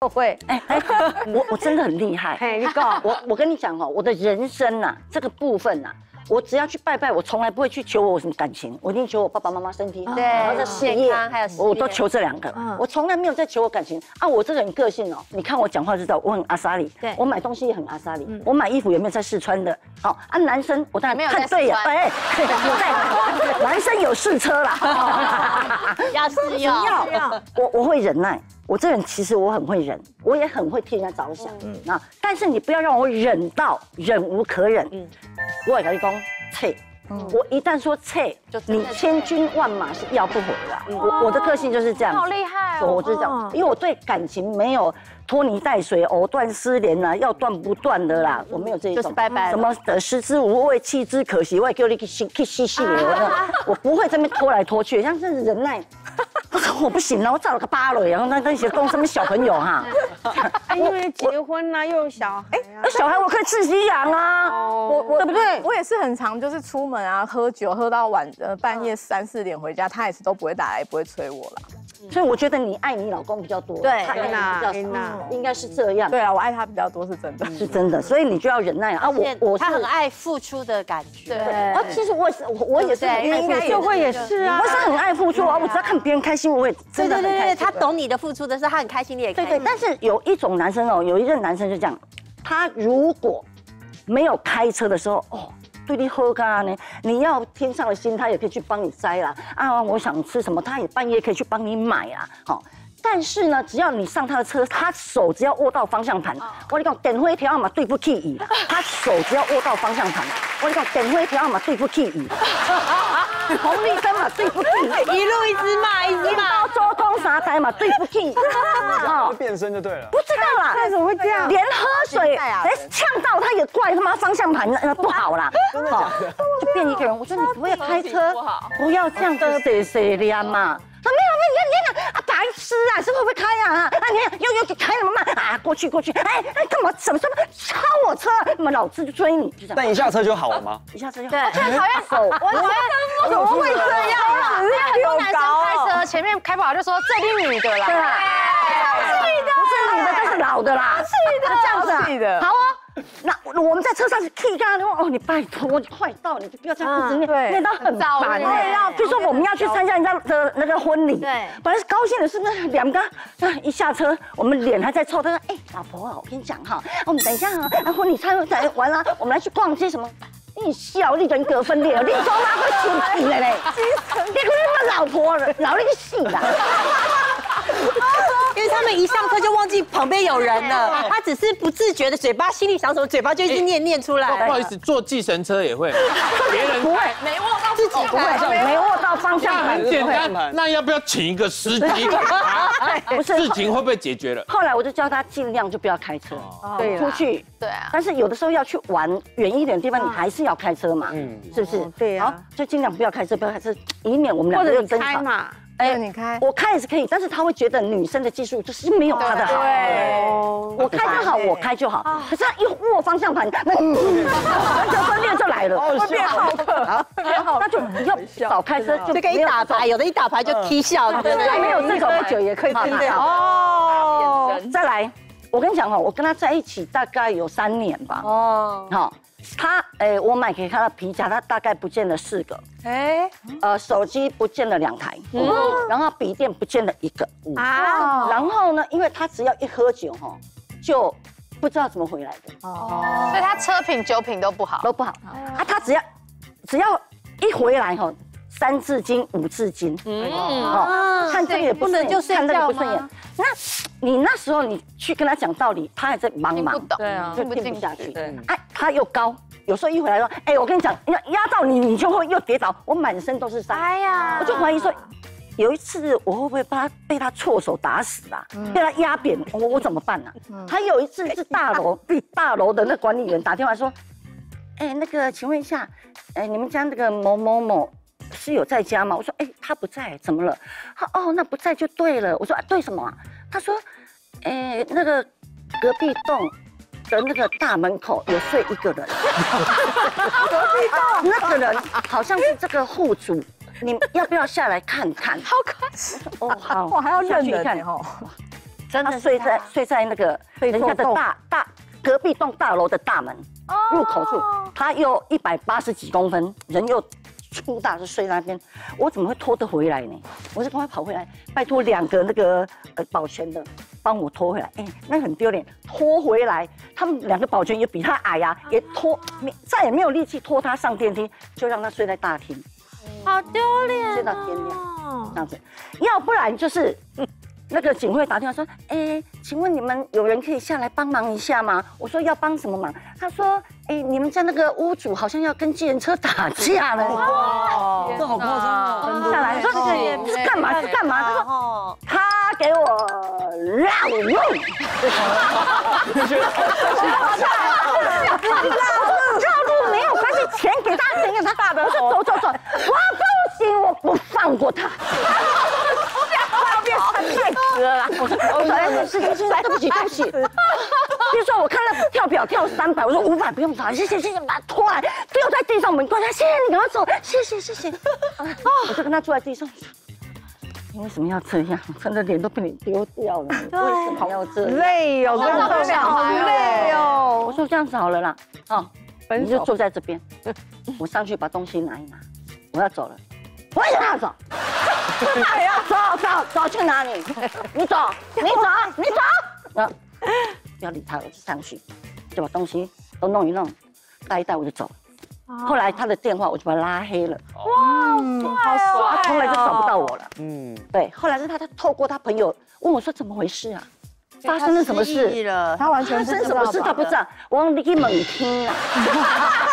会。 我真的很厉害。 嘿，你讲， 我跟你讲哦，我的人生呐，这个部分呐。我只要去拜拜，我从来不会去求我什么感情，我一定求我爸爸妈妈身体好，然后这事业，我都求这2个，我从来没有在求我感情啊。我这个人个性哦，你看我讲话就知道我很阿莎里，我买东西也很阿莎里，我买衣服有没有在试穿的？好啊，男生我当然看对呀，哎，我在男生有试车啦， 要试用， 我会忍耐。我这人其实我很会忍，我也很会替人家着想，啊，但是你不要让我忍到忍无可忍。我也跟你讲，切，我一旦说切，你千军万马是要不回的。我的个性就是这样， 好厉害哦！ 我就是这样，因为我对感情没有拖泥带水、藕断丝连啦，要断不断的啦，我没有这一种。 就是拜拜什么的食之无味，弃之可惜，我也叫你去细细的，我不会这边拖来拖去，像是忍耐。我不行了，我找了个芭蕾，然后那些供什么小朋友哈， 因为结婚啦，又有小孩， 小孩我可以自己养啊，对不对？ 我也是很常就是出门啊，喝酒喝到半夜3、4点回家，他也是都不会打来，也不会催我啦。 所以我觉得你爱你老公比较多， 对， 他爱你比较少，应该是这样。 对啊，我爱他比较多是真的， 是真的，所以你就要忍耐啊。 他很爱付出的感觉， 对啊，其实我也是很爱付出， 就会也是啊， 我是很爱付出啊，我只要看别人开心，我也真的很开心。 他懂你的付出的是他很开心，你也开心。 对，但是有一种男生哦，有一任男生就这样，他如果没有开车的时候哦。对你喝干呢？你要天上的星，他也可以去帮你摘啦。啊，我想吃什么，他也半夜可以去帮你买啊。好，但是呢，只要你上他的车，他手只要握到方向盘，我跟你讲，电灰条嘛对不起伊啦。他手只要握到方向盘，我跟你讲，电灰条嘛对不起伊。红绿灯嘛对不起， 一路一直骂，一直骂。 周公啥台嘛对不起。 会变身就对了。 不知道啦， 为什么会这样？ 连喝水呛到他也怪他妈方向盘不好啦。 真的假的？ 就变一个人。我说你不要开车，不要这样子谁练嘛。他没有，你啊，白痴啊，是会不会开啊？啊，你看又开那么慢啊，过去，哎，干嘛？什么超我车？那么老子就追你，就这样。 但一下车就好了吗？ 一下车就好。 对，我最讨厌手， 我怎么会这样啊？很多男生开车前面开不好就说这定女的啦， 对吧？不是女的，但是老的啦，是的，这样子啊，好啊。那我们在车上是 K 干的哦，你拜托，你快到，你就不要这样一直念到很烦。对呀，比如说我们要去参加人家的那个婚礼，对，本来是高兴的是那2个，一下车，我们脸还在臭，他说：“哎，老婆啊，我跟你讲哈，我们等一下啊，婚礼餐完了，我们来去逛街什么。”你笑，你人格分裂，你走哪会生气了嘞？你跟你老婆了，老你个戏啦！ 因为他们一上车就忘记旁边有人了，他只是不自觉的嘴巴心里想什么，嘴巴就一直念出来。 不好意思，坐计程车也会，别人不会， 没握到自己不会，没握到方向盘， 很简单。那要不要请一个司机？不是，事情会不会解决了？ 后来我就教他尽量就不要开车， 对， 出去。 对啊。 但是有的时候要去玩远一点的地方，你还是要开车嘛，是不是？ 对啊。 好，就尽量不要开车，不要开车，以免我们两个又争吵嘛。 哎，你开， 我开也是可以，但是他会觉得女生的技术就是没有他的好。 对， 我开就好，我开就好。可是他一握方向盘，那完全分裂就来了， 会变好客。 那就要少开车， 就可以打牌，有的一打牌就踢笑， 对，没有这种喝酒也可以踢掉。哦，再来，我跟你讲哦，我跟他在一起大概有3年吧。哦，好。我买给他的皮夹，他大概不见了4个，手机不见了2台，然后笔电不见了1个，然后呢，因为他只要一喝酒哈，就不知道怎么回来的， 所以他车品酒品都不好， 啊，他只要一回来哈，3字经5字经，看这个也不顺眼，看那个不顺眼，那你那时候你去跟他讲道理，他还在茫茫， 对啊， 就听不下去，哎，他又高。有时候一回来说，哎，我跟你讲，压到你，你就会又跌倒，我满身都是伤。哎呀，我就怀疑说，有一次我会不会被他错手打死啊？被他压扁，我怎么办呢？还有一次是大楼的那管理员打电话说，哎，那个请问一下，哎，你们家那个某某某是有在家吗？我说，哎，他不在，怎么了？他哦，那不在就对了。我说，对什么啊？他说，哎，那个隔壁栋的那个大门口有睡1个人，那个人好像是这个户主，你要不要下来看看？ 好可惜哦，好， 我还要认人看哦。 他睡在那个人家的隔壁栋大楼的大门入口处，他又180几公分，人又粗大，就睡那边。我怎么会拖得回来呢？我就赶快跑回来，拜托2个那个保全的帮我拖回来。那很丢脸，拖回来，他们2个保全也比他矮呀，也再也没有力气拖他上电梯，就让他睡在大厅。 好丢脸， 睡到天亮这样子，要不然就是那个警卫打电话说，请问你们有人可以下来帮忙一下吗？我说要帮什么忙？他说，你们家那个屋主好像要跟计程车打架了。 哇，这好夸张！ 下来说这是干嘛？是干嘛？他说他给我让路。绕路没有关系，钱给他，钱给他大的，我说走，我不行，我不放过他。快要变太直了啦！我说对不起。比如说我看他跳表跳300，我说500不用找，谢谢，把他拖来，丢在地上，门关上，谢谢你赶快走，谢谢。我就跟他坐在地上。你为什么要这样？真的脸都被你丢掉了，为什么要这样？ 累哦，真的好累哦。 我说这样子好了啦，你就坐在这边，我上去把东西拿一拿，我要走了。为什么要走？走去哪里？你走。不要理他，我就上去，就把东西都弄一弄，带一带我就走了。后来他的电话我就把他拉黑了。哇，好帅！他从来就找不到我了。对。后来是他透过他朋友问我说怎么回事啊？发生了什么事？ 他完全发生什么事他不知道，我用你去猛听啊。